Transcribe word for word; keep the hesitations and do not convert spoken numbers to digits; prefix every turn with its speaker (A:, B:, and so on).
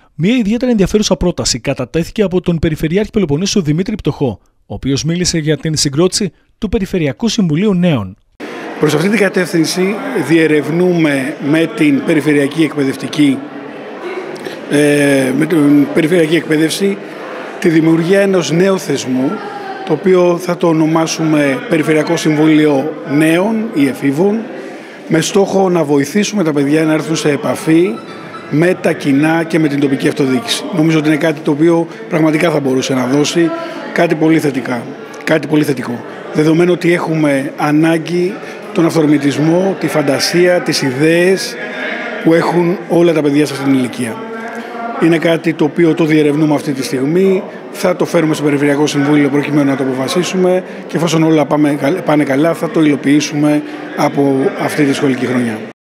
A: Μία ιδιαίτερα ενδιαφέρουσα πρόταση κατατέθηκε από τον Περιφερειάρχη Πελοποννήσου Δημήτρη Πτωχό, ο οποίος μίλησε για την συγκρότηση του Περιφερειακού Συμβουλίου Νέων.
B: Προς αυτή την κατεύθυνση διερευνούμε με την Περιφερειακή Εκπαιδευτική, ε, με την Περιφερειακή Εκπαίδευση τη δημιουργία ενός νέου θεσμού, το οποίο θα το ονομάσουμε Περιφερειακό Συμβούλιο Νέων ή Εφήβων, με στόχο να βοηθήσουμε τα παιδιά να έρθουν σε επαφή με τα κοινά και με την τοπική αυτοδιοίκηση. Νομίζω ότι είναι κάτι το οποίο πραγματικά θα μπορούσε να δώσει κάτι πολύ θετικά, κάτι πολύ θετικό. Δεδομένου ότι έχουμε ανάγκη τον αυθορμητισμό, τη φαντασία, τις ιδέες που έχουν όλα τα παιδιά σε αυτήν την ηλικία. Είναι κάτι το οποίο το διερευνούμε αυτή τη στιγμή, θα το φέρουμε στο Περιφερειακό Συμβούλιο προκειμένου να το αποφασίσουμε και εφόσον όλα πάνε καλά θα το υλοποιήσουμε από αυτή τη σχολική χρονιά.